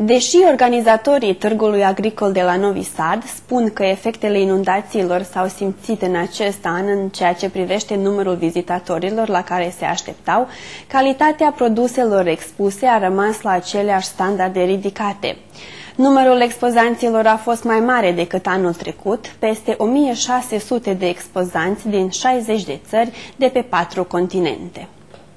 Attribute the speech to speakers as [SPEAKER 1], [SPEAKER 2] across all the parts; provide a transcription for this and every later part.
[SPEAKER 1] Deși organizatorii Târgului Agricol de la Novi Sad spun că efectele inundațiilor s-au simțit în acest an în ceea ce privește numărul vizitatorilor la care se așteptau, calitatea produselor expuse a rămas la aceleași standarde ridicate. Numărul expozanților a fost mai mare decât anul trecut, peste 1600 de expozanți din 60 de țări de pe 4 continente.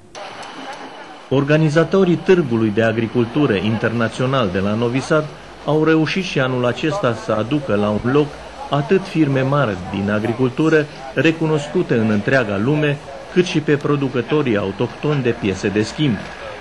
[SPEAKER 2] Organizatorii Târgului de Agricultură Internațional de la Novi Sad au reușit și anul acesta să aducă la un loc atât firme mari din agricultură, recunoscute în întreaga lume, cât și pe producătorii autohtoni de piese de schimb.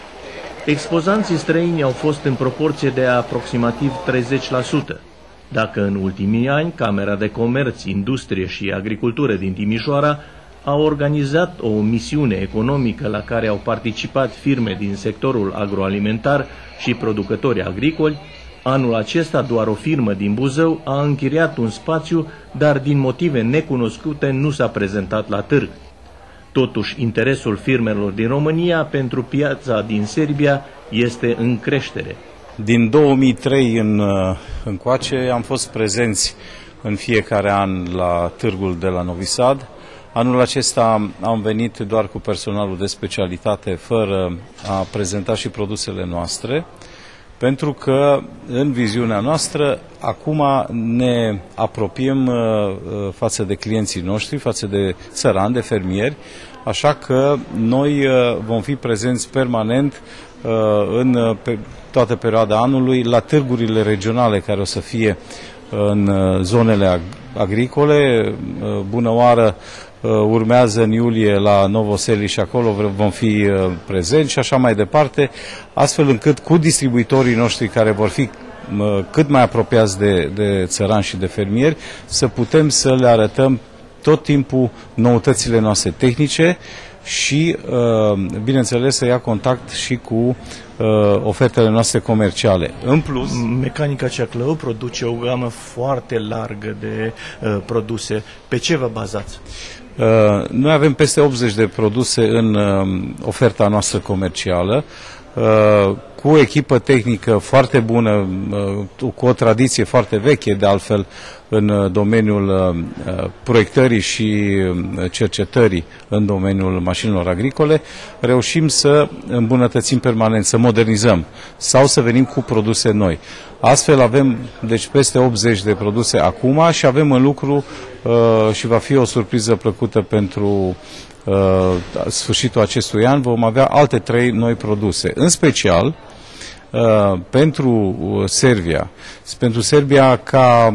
[SPEAKER 2] Expozanții străini au fost în proporție de aproximativ 30%. Dacă în ultimii ani Camera de Comerț, Industrie și Agricultură din Timișoara a organizat o misiune economică la care au participat firme din sectorul agroalimentar și producători agricoli, anul acesta doar o firmă din Buzău a închiriat un spațiu, dar din motive necunoscute nu s-a prezentat la târg. Totuși, interesul firmelor din România pentru piața din Serbia este în creștere.
[SPEAKER 3] Din 2003 încoace am fost prezenți în fiecare an la târgul de la Novi Sad. Anul acesta am venit doar cu personalul de specialitate, fără a prezenta și produsele noastre, pentru că în viziunea noastră acum ne apropiem față de clienții noștri, față de țărani, de fermieri, așa că noi vom fi prezenți permanent în toată perioada anului la târgurile regionale care o să fie în zonele agricole. Bună oară, urmează în iulie la Novoseli și acolo vom fi prezenți și așa mai departe, astfel încât cu distribuitorii noștri care vor fi cât mai apropiați de țărani și de fermieri să putem să le arătăm tot timpul noutățile noastre tehnice și, bineînțeles, să ia contact și cu ofertele noastre comerciale. În plus,
[SPEAKER 2] Mecanica Ceaclău produce o gamă foarte largă de produse. Pe ce vă bazați?
[SPEAKER 3] Noi avem peste 80 de produse în oferta noastră comercială, cu o echipă tehnică foarte bună, cu o tradiție foarte veche, de altfel, în domeniul proiectării și cercetării în domeniul mașinilor agricole, reușim să îmbunătățim permanent, să modernizăm sau să venim cu produse noi. Astfel avem deci peste 80 de produse acum și avem în lucru și va fi o surpriză plăcută pentru sfârșitul acestui an, vom avea alte 3 noi produse. În special, pentru Serbia ca,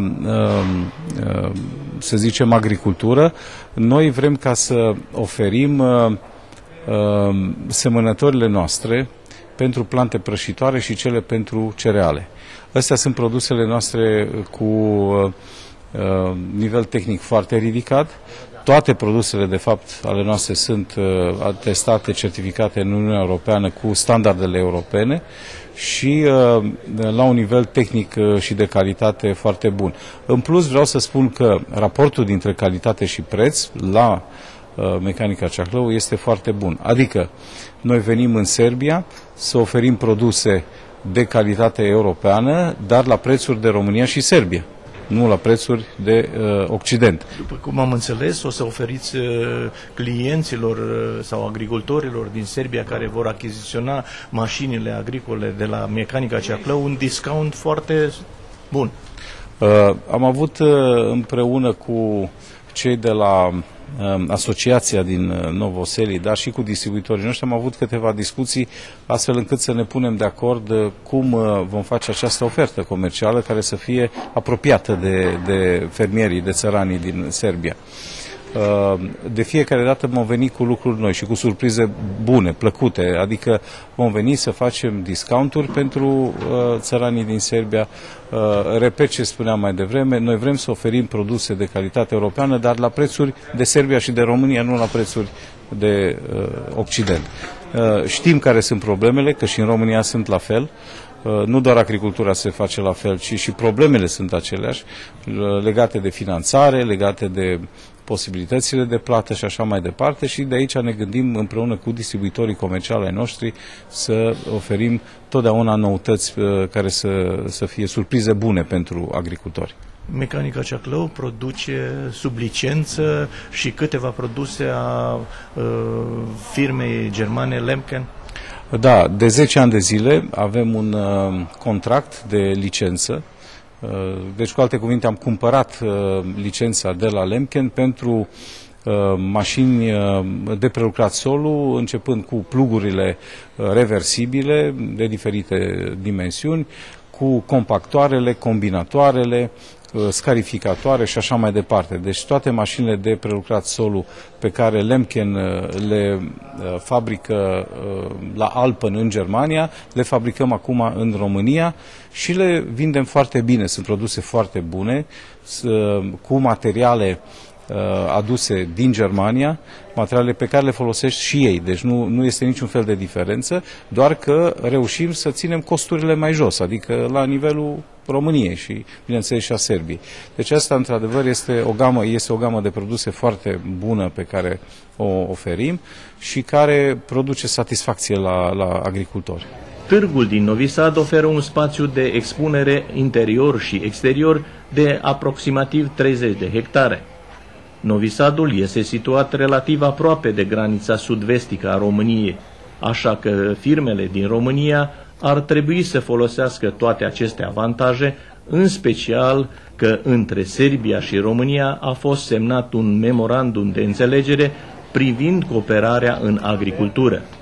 [SPEAKER 3] să zicem, agricultură, noi vrem ca să oferim semănătorile noastre pentru plante prășitoare și cele pentru cereale. Astea sunt produsele noastre cu nivel tehnic foarte ridicat. Toate produsele, de fapt, ale noastre sunt atestate, certificate în Uniunea Europeană cu standardele europene și la un nivel tehnic și de calitate foarte bun. În plus, vreau să spun că raportul dintre calitate și preț la Mecanica Ceaclău este foarte bun. Adică, noi venim în Serbia să oferim produse de calitate europeană, dar la prețuri de România și Serbia, nu la prețuri de Occident.
[SPEAKER 2] După cum am înțeles, o să oferiți clienților sau agricultorilor din Serbia care vor achiziționa mașinile agricole de la Mecanica Ceaclău un discount foarte bun.
[SPEAKER 3] Am avut împreună cu cei de la asociația din Novoseli, dar și cu distribuitorii noștri, am avut câteva discuții astfel încât să ne punem de acord cum vom face această ofertă comercială care să fie apropiată de fermierii, de țăranii din Serbia. De fiecare dată vom veni cu lucruri noi și cu surprize bune, plăcute, adică vom veni să facem discounturi pentru țăranii din Serbia. Repet ce spuneam mai devreme, noi vrem să oferim produse de calitate europeană, dar la prețuri de Serbia și de România, nu la prețuri de Occident. Știm care sunt problemele, că și în România sunt la fel. Nu doar agricultura se face la fel, ci și problemele sunt aceleași, legate de finanțare, legate de posibilitățile de plată și așa mai departe, și de aici ne gândim împreună cu distribuitorii comerciali ai noștri să oferim totdeauna noutăți care să fie surprize bune pentru agricultori.
[SPEAKER 2] Mecanica Ceaclău produce sub licență și câteva produse a firmei germane Lemken?
[SPEAKER 3] Da, de 10 ani de zile avem un contract de licență. Deci, cu alte cuvinte, am cumpărat licența de la Lemken pentru mașini de prelucrat solul, începând cu plugurile reversibile de diferite dimensiuni, cu compactoarele, combinatoarele, scarificatoare și așa mai departe. Deci toate mașinile de prelucrat solul pe care Lemken le fabrică la Alpen în Germania, le fabricăm acum în România și le vindem foarte bine. Sunt produse foarte bune, cu materiale aduse din Germania, materiale pe care le folosesc și ei. Deci nu este niciun fel de diferență, doar că reușim să ținem costurile mai jos, adică la nivelul României și, bineînțeles, și a Serbiei. Deci asta, într-adevăr, este o gamă de produse foarte bună pe care o oferim și care produce satisfacție la agricultori.
[SPEAKER 2] Târgul din Novi Sad oferă un spațiu de expunere interior și exterior de aproximativ 30 de hectare. Novi Sadul este situat relativ aproape de granița sud-vestică a României, așa că firmele din România ar trebui să folosească toate aceste avantaje, în special că între Serbia și România a fost semnat un memorandum de înțelegere privind cooperarea în agricultură.